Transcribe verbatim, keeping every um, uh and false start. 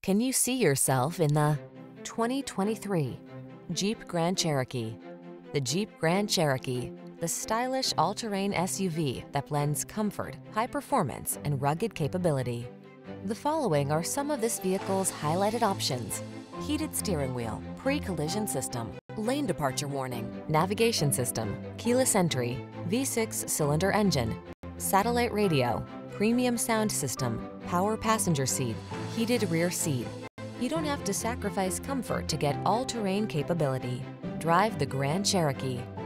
Can you see yourself in the twenty twenty-three Jeep Grand Cherokee? The Jeep Grand Cherokee, the stylish all-terrain S U V that blends comfort, high performance, and rugged capability. The following are some of this vehicle's highlighted options: heated steering wheel, pre-collision system, lane departure warning, navigation system, keyless entry, V six cylinder engine, satellite radio, premium sound system, power passenger seat, heated rear seat. You don't have to sacrifice comfort to get all-terrain capability. Drive the Grand Cherokee.